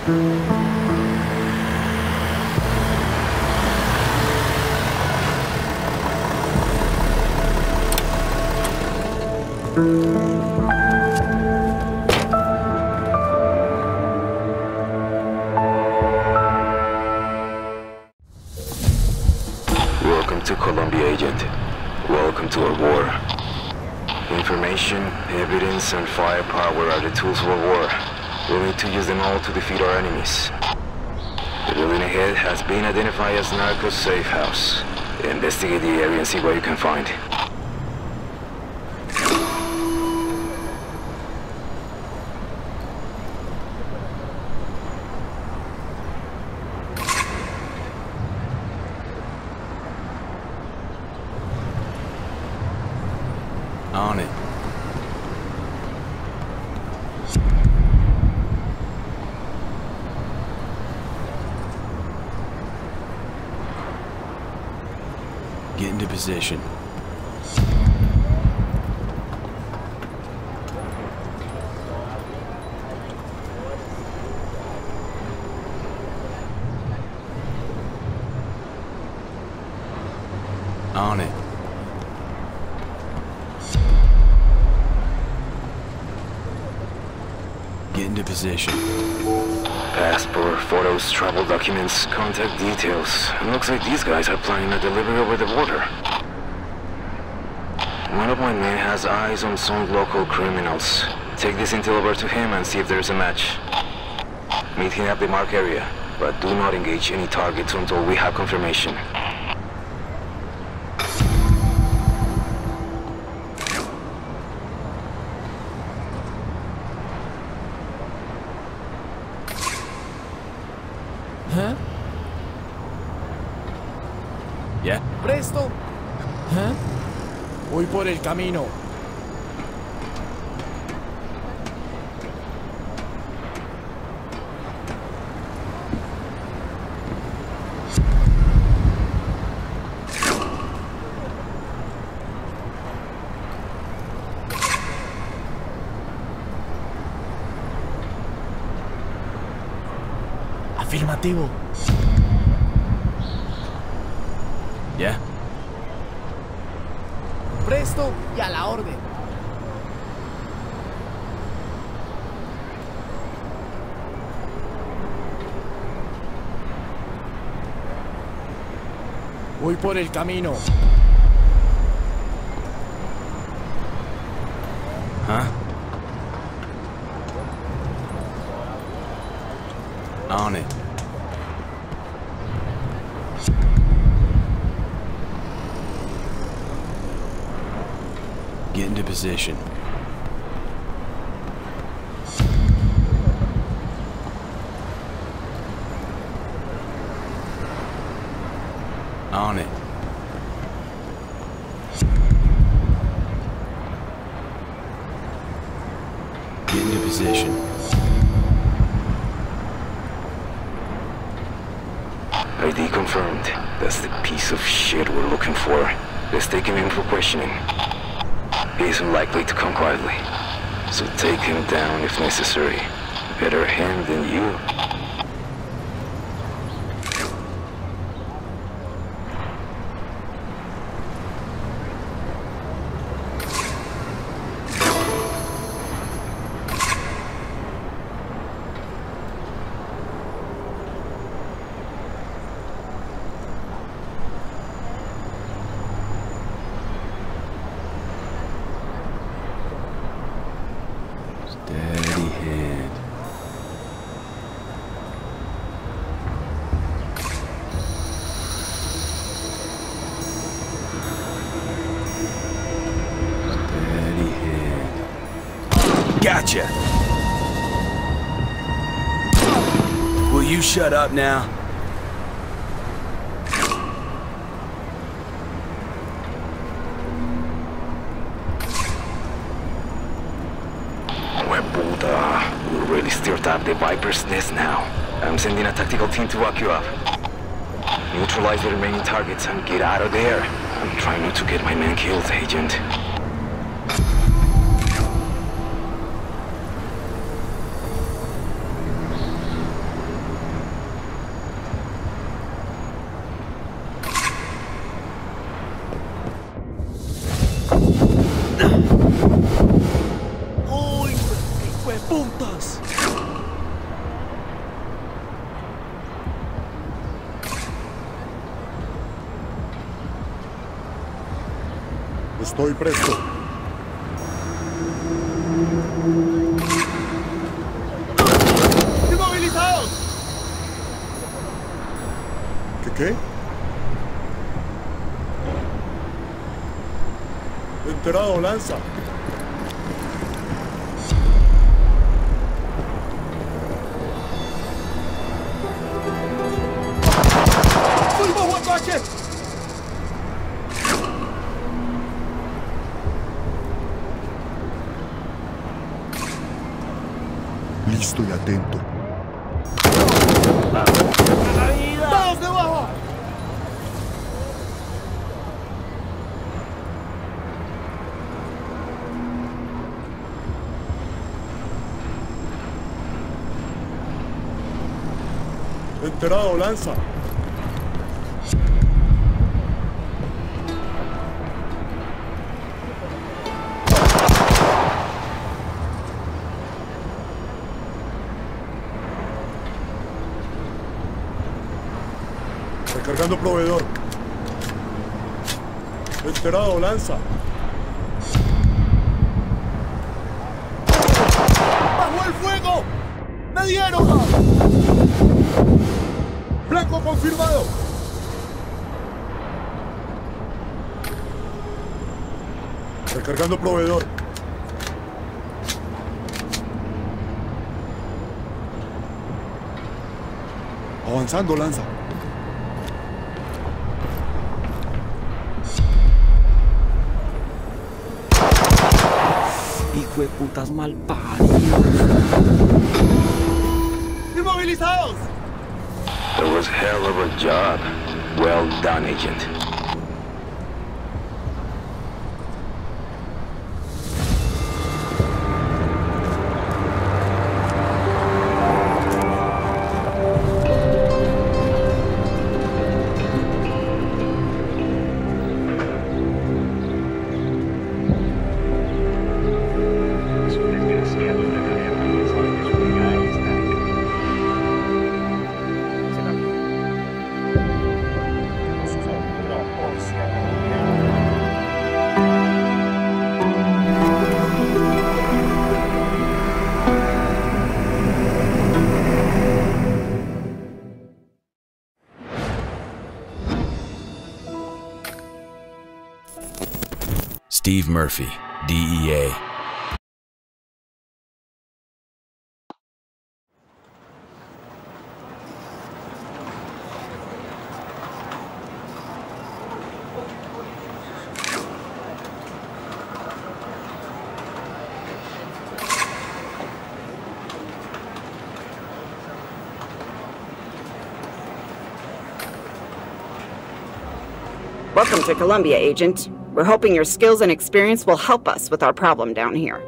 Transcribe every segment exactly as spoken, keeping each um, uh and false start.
Welcome to Columbia, Agent. Welcome to our war. Information, evidence, and firepower are the tools of our war. We'll need to use them all to defeat our enemies. The building ahead has been identified as Narcos Safe House. Investigate the area and see what you can find. On it. Get into position. On it. Get into position. Passport, photos, travel documents, contact details. It looks like these guys are planning a delivery over the border. One of my men has eyes on some local criminals. Take this intel over to him and see if there's a match. Meet him at the mark area, but do not engage any targets until we have confirmation. Huh? Yeah. ¿Presto? ¿Eh? Voy por el camino. Afirmativo. Yeah. Presto y a la orden. Voy por el camino. Huh? On it. Get into position. On it. Get into position. I D confirmed. That's the piece of shit we're looking for. Let's take him in for questioning. He's unlikely to come quietly, so take him down if necessary. Better him than you. Steady hand. Steady hand. Gotcha! Will you shut up now? We really stirred up the Viper's nest now. I'm sending a tactical team to walk you up. Neutralize the remaining targets and get out of there. I'm trying not to get my men killed, Agent. Estoy presto. ¡Inmovilizados! ¿Qué qué? Enterado, lanza. ¡Fuimos, guapache! Listo y atento. ¡Todos debajo! Enterado, lanza. Recargando proveedor. Enterado, lanza. ¡Bajo el fuego! ¡Me dieron! Blanco confirmado. Recargando proveedor. Avanzando, lanza. Hijo de putas mal paridos. ¡Inmovilizados! That was hell of a job. Well done, Agent. Steve Murphy, D E A. Welcome to Columbia, Agent. We're hoping your skills and experience will help us with our problem down here.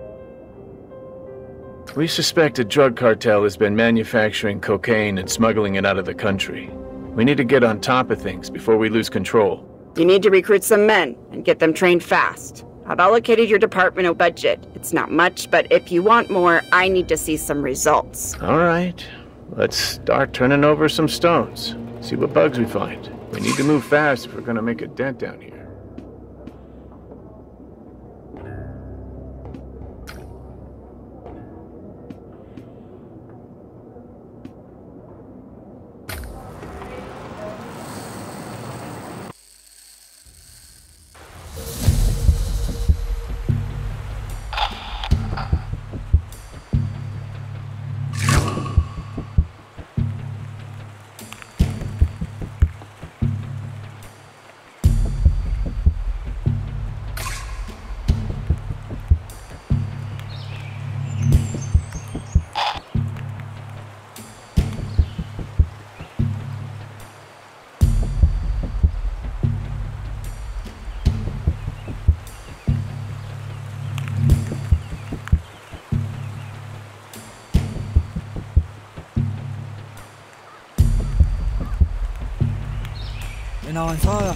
We suspect a drug cartel has been manufacturing cocaine and smuggling it out of the country. We need to get on top of things before we lose control. You need to recruit some men and get them trained fast. I've allocated your department a budget. It's not much, but if you want more, I need to see some results. All right, let's start turning over some stones. See what bugs we find. We need to move fast if we're gonna make a dent down here. En avanzada.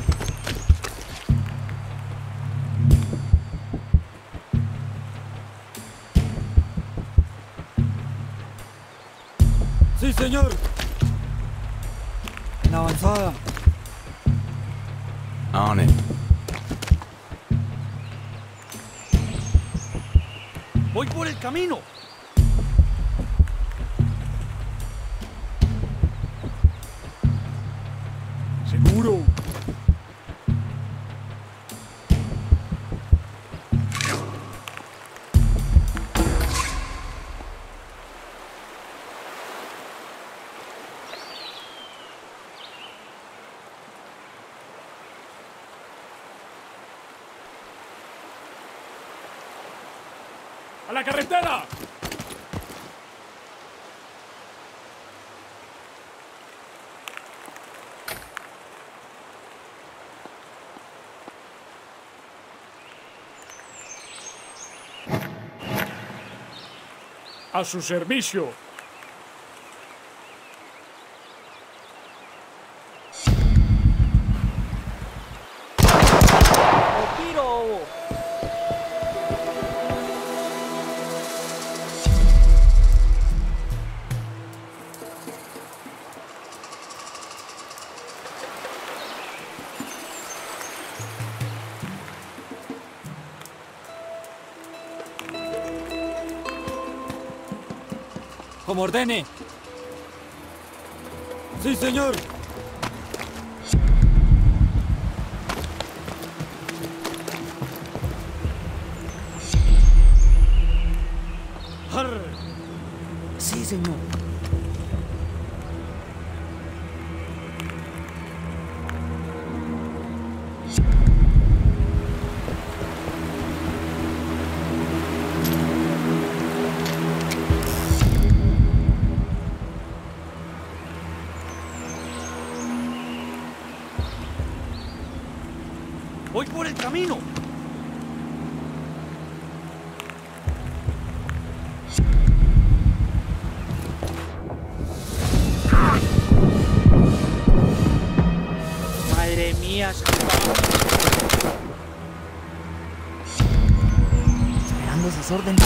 Sí, señor. En avanzada. On it. Voy por el camino. Seguro. ¡A la carretera! A su servicio. ¡Tiro! Como ordene. Sí, señor. ¡Arr! Sí, señor. Voy por el camino. Madre mía. Esperando sus órdenes.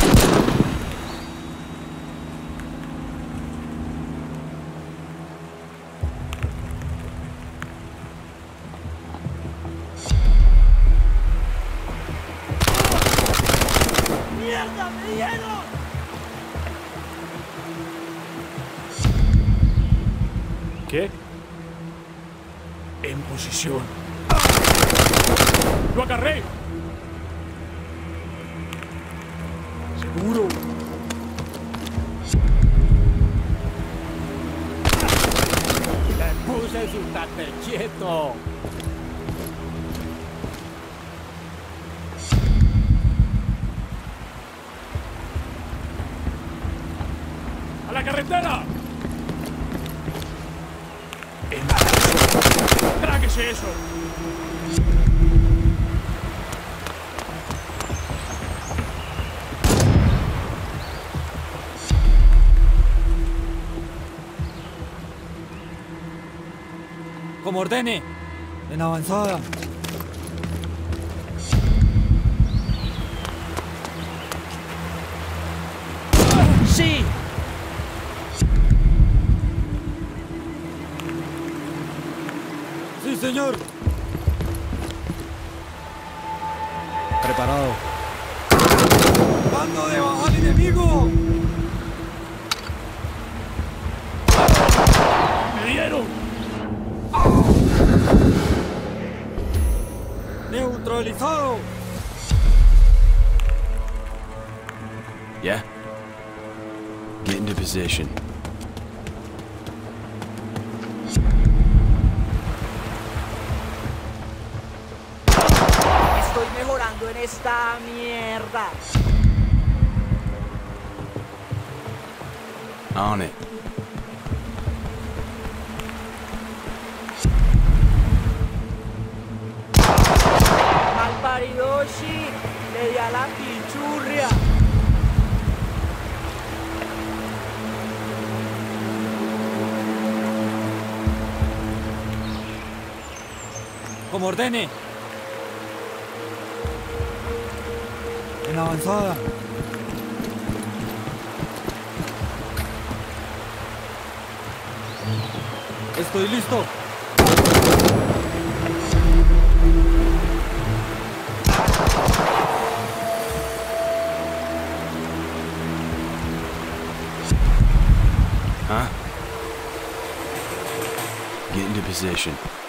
¡Mierda! ¡Me dieron! ¿Qué? En posición. ¡Lo agarré! Seguro. Le puse su tate quieto. ¡A la carretera! En ¡tráguese eso! Como ordene. En avanzada. ¡Sí! Sí, señor. Preparado. ¡Bando de baja al enemigo! ¡Me dieron! ¡Neutralizado! Yeah? Get into position. Estoy mejorando en esta mierda. On it. Malparidoshi, le di a la pichurria. Como ordene. En avanzada. Estoy listo. Huh? Get into position.